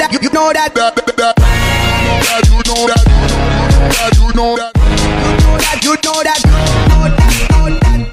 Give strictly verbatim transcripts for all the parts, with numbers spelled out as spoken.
that, you know that, you know that, you know that, you know that, you know that, you know that.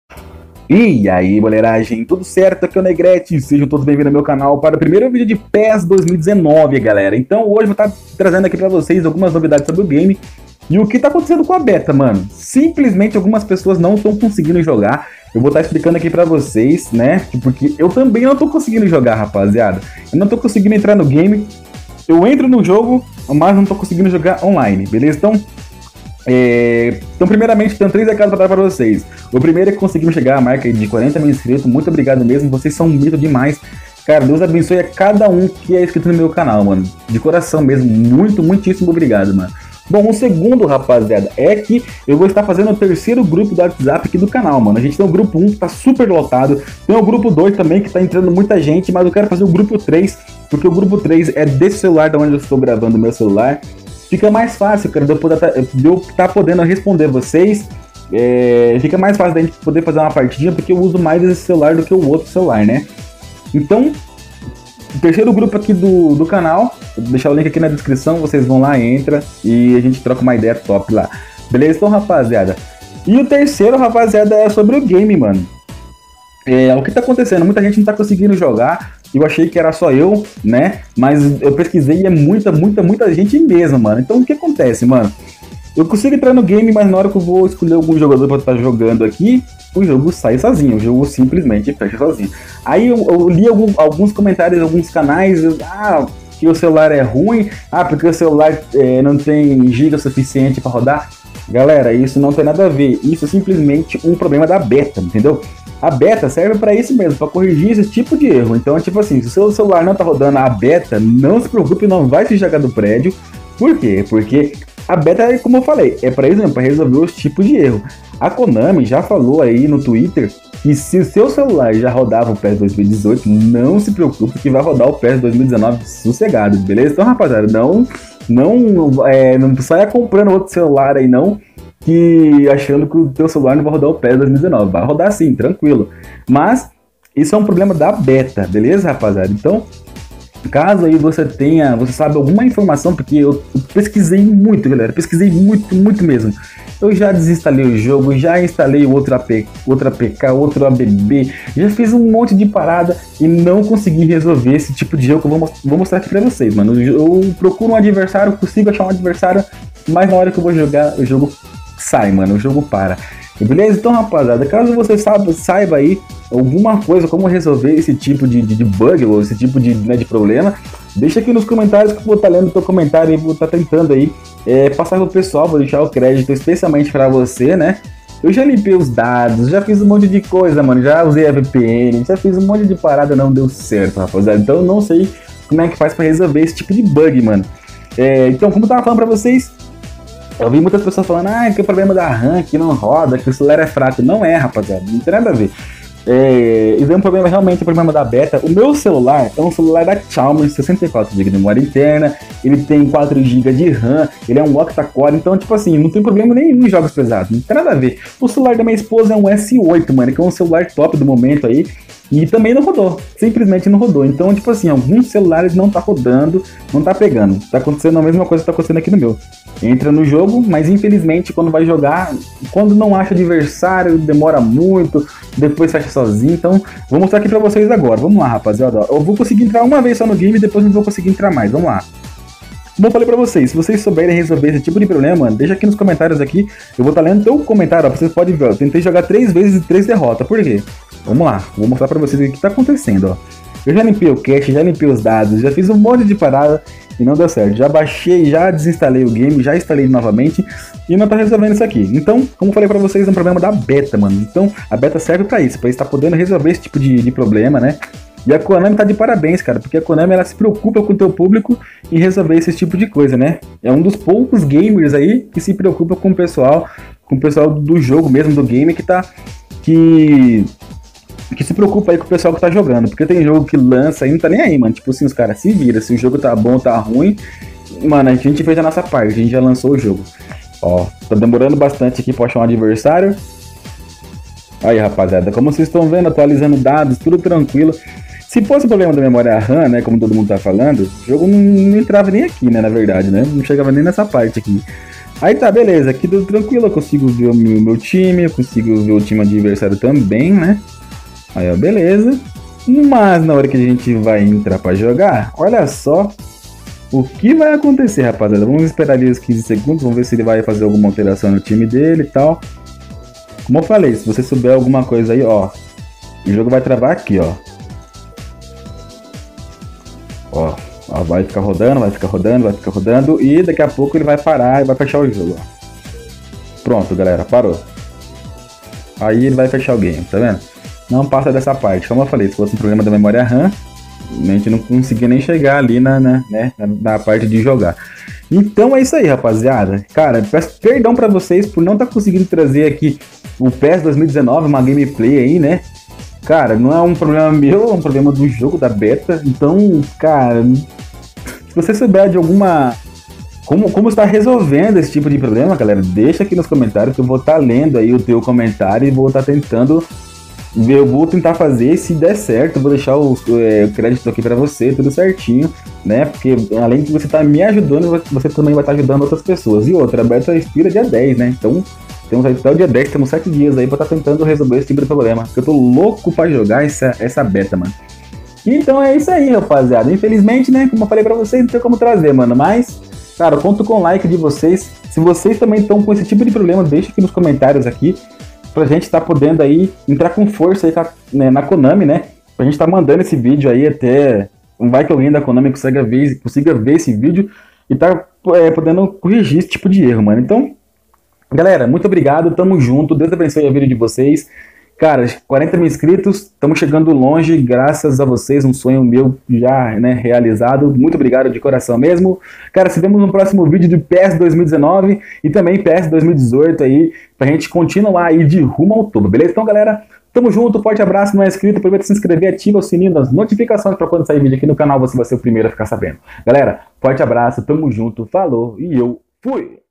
E aí, boleiragem, tudo certo? Aqui é o Negrete, sejam todos bem-vindos ao meu canal para o primeiro vídeo de P E S dois mil e dezenove, galera. Então hoje eu vou estar trazendo aqui para vocês algumas novidades sobre o game e o que tá acontecendo com a beta, mano. Simplesmente algumas pessoas não estão conseguindo jogar. Eu vou estar explicando aqui pra vocês, né, porque eu também não tô conseguindo jogar, rapaziada. Eu não tô conseguindo entrar no game, eu entro no jogo, mas não tô conseguindo jogar online, beleza? Então... É... Então, primeiramente, tenho três recados para dar para vocês. O primeiro é que conseguimos chegar à marca de quarenta mil inscritos. Muito obrigado mesmo, vocês são muito demais. Cara, Deus abençoe a cada um que é inscrito no meu canal, mano. De coração mesmo, muito, muitíssimo obrigado, mano. Bom, o segundo, rapaziada, é que eu vou estar fazendo o terceiro grupo do WhatsApp aqui do canal, mano. A gente tem o grupo um que tá super lotado, tem o grupo dois também que tá entrando muita gente, mas eu quero fazer o grupo três, porque o grupo três é desse celular da onde eu estou gravando o meu celular. Fica mais fácil, cara, de eu estar tá podendo responder vocês. É, fica mais fácil da gente poder fazer uma partidinha, porque eu uso mais esse celular do que o outro celular, né? Então, o terceiro grupo aqui do, do canal, vou deixar o link aqui na descrição, vocês vão lá, entra e a gente troca uma ideia top lá. Beleza? Então, rapaziada. E o terceiro, rapaziada, é sobre o game, mano. É, o que tá acontecendo? Muita gente não tá conseguindo jogar. Eu achei que era só eu, né? Mas eu pesquisei e é muita, muita, muita gente mesmo, mano. Então o que acontece, mano? Eu consigo entrar no game, mas na hora que eu vou escolher algum jogador pra estar jogando aqui, o jogo sai sozinho. O jogo simplesmente fecha sozinho. Aí eu, eu li algum, alguns comentários, alguns canais. Eu, ah, que o celular é ruim. Ah, porque o celular é, não tem giga suficiente pra rodar. Galera, isso não tem nada a ver. Isso é simplesmente um problema da beta, entendeu? A beta serve para isso mesmo, para corrigir esse tipo de erro. Então, tipo assim, se o seu celular não tá rodando a beta, não se preocupe, não vai se jogar do prédio. Por quê? Porque a beta, como eu falei, é para isso mesmo, para resolver os tipos de erro. A Konami já falou aí no Twitter que se o seu celular já rodava o P E S dois mil e dezoito, não se preocupe que vai rodar o P E S dois mil e dezenove sossegado, beleza? Então, rapaziada, não, não, é, não saia comprando outro celular aí não, que achando que o teu celular não vai rodar o P E S dois mil e dezenove, vai rodar sim, tranquilo. Mas isso é um problema da beta, beleza, rapaziada? Então, caso aí você tenha, você sabe alguma informação, porque eu pesquisei muito, galera, pesquisei muito, muito mesmo. Eu já desinstalei o jogo, já instalei outro A P, outro A P K, outro A B B, já fiz um monte de parada e não consegui resolver esse tipo de jogo que eu vou, vou mostrar aqui pra vocês, mano. Eu procuro um adversário, consigo achar um adversário, mas na hora que eu vou jogar, o jogo sai, mano, o jogo para. Beleza? Então, rapaziada, caso você saiba, saiba aí alguma coisa, como resolver esse tipo de, de, de bug ou esse tipo de, né, de problema, deixa aqui nos comentários que eu vou estar lendo o teu comentário e vou estar tentando aí é, passar pro pessoal, vou deixar o crédito especialmente pra você, né? Eu já limpei os dados, já fiz um monte de coisa, mano, já usei a V P N, já fiz um monte de parada, não deu certo, rapaziada. Então eu não sei como é que faz pra resolver esse tipo de bug, mano. É, então, como eu tava falando pra vocês, eu vi muitas pessoas falando, ah, que é o problema da RAM, que não roda, que o celular é fraco. Não é, rapaziada, não tem nada a ver. É, isso é um problema, realmente, é um problema da beta. O meu celular é um celular da Xiaomi, sessenta e quatro gigas de memória interna, ele tem quatro gigas de RAM, ele é um octa-core, então, tipo assim, não tem problema nenhum em jogos pesados, não tem nada a ver. O celular da minha esposa é um S oito, mano, que é um celular top do momento aí, e também não rodou, simplesmente não rodou. Então, tipo assim, alguns celulares não tá rodando, não tá pegando. Tá acontecendo a mesma coisa que tá acontecendo aqui no meu. Entra no jogo, mas infelizmente quando vai jogar, quando não acha adversário, demora muito, depois fecha sozinho. Então, vou mostrar aqui pra vocês agora. Vamos lá, rapaziada. Eu vou conseguir entrar uma vez só no game e depois não vou conseguir entrar mais. Vamos lá. Como eu falei pra vocês, se vocês souberem resolver esse tipo de problema, mano, deixa aqui nos comentários aqui. Eu vou estar lendo teu comentário, ó, vocês podem ver, ó. Tentei jogar três vezes e três derrotas. Por quê? Vamos lá, vou mostrar pra vocês o que tá acontecendo, ó. Eu já limpei o cache, já limpei os dados, já fiz um monte de parada e não deu certo. Já baixei, já desinstalei o game, já instalei novamente e não tá resolvendo isso aqui. Então, como eu falei pra vocês, é um problema da beta, mano. Então, a beta serve pra isso, pra estar podendo resolver esse tipo de, de problema, né? E a Konami tá de parabéns, cara, porque a Konami, ela se preocupa com o teu público em resolver esse tipo de coisa, né? É um dos poucos gamers aí que se preocupa com o pessoal, com o pessoal do jogo mesmo, do game, que tá... que... que se preocupa aí com o pessoal que tá jogando, porque tem jogo que lança e não tá nem aí, mano. Tipo assim, os caras se viram, se o jogo tá bom ou tá ruim, mano, a gente fez a nossa parte, a gente já lançou o jogo. Ó, tá demorando bastante aqui pra achar um adversário. Aí, rapaziada, como vocês estão vendo, atualizando dados, tudo tranquilo. Se fosse o problema da memória RAM, né, como todo mundo tá falando, o jogo não, não entrava nem aqui, né, na verdade, né, não chegava nem nessa parte aqui. Aí tá, beleza, aqui tudo tranquilo, eu consigo ver o meu, meu time, eu consigo ver o time adversário também, né. Aí, ó, beleza. Mas na hora que a gente vai entrar pra jogar, olha só o que vai acontecer, rapaziada. Vamos esperar ali os quinze segundos, vamos ver se ele vai fazer alguma alteração no time dele e tal. Como eu falei, se você souber alguma coisa aí, ó, o jogo vai travar aqui, ó. Ó, ó, vai ficar rodando, vai ficar rodando, vai ficar rodando e daqui a pouco ele vai parar e vai fechar o jogo, ó. Pronto, galera, parou. Aí ele vai fechar o game, tá vendo? Não passa dessa parte. Como eu falei, se fosse um problema da memória RAM, a gente não conseguia nem chegar ali na, na, né, na, na parte de jogar. Então é isso aí, rapaziada. Cara, peço perdão pra vocês por não estar tá conseguindo trazer aqui o P E S dois mil e dezenove, uma gameplay aí, né? Cara, não é um problema meu, é um problema do jogo, da beta. Então, cara, se você souber de alguma... Como, como está resolvendo esse tipo de problema, galera, deixa aqui nos comentários que eu vou estar tá lendo aí o teu comentário e vou estar tá tentando... Eu vou tentar fazer, se der certo, vou deixar o, é, o crédito aqui pra você, tudo certinho, né? Porque além de você estar tá me ajudando, você também vai estar tá ajudando outras pessoas. E outra, a beta expira dia dez, né? Então, temos até o dia dez, temos sete dias aí pra estar tá tentando resolver esse tipo de problema. Porque eu tô louco pra jogar essa, essa beta, mano. Então é isso aí, rapaziada. Infelizmente, né? Como eu falei pra vocês, não tem como trazer, mano. Mas, cara, eu conto com o like de vocês. Se vocês também estão com esse tipo de problema, deixa aqui nos comentários aqui. Pra gente estar tá podendo aí entrar com força aí, né, na Konami, né? Pra gente estar tá mandando esse vídeo aí até... Vai que alguém da Konami consiga ver, consiga ver esse vídeo e tá é, podendo corrigir esse tipo de erro, mano. Então, galera, muito obrigado, tamo junto, Deus abençoe a vida de vocês. Cara, quarenta mil inscritos, estamos chegando longe, graças a vocês, um sonho meu já, né, realizado. Muito obrigado de coração mesmo. Cara, se vemos no próximo vídeo de P E S dois mil e dezenove e também P E S dois mil e dezoito aí, pra gente continuar aí de rumo ao topo, beleza? Então, galera, tamo junto, forte abraço, não é inscrito, aproveita se inscrever, ativa o sininho das notificações pra quando sair vídeo aqui no canal você vai ser o primeiro a ficar sabendo. Galera, forte abraço, tamo junto, falou e eu fui!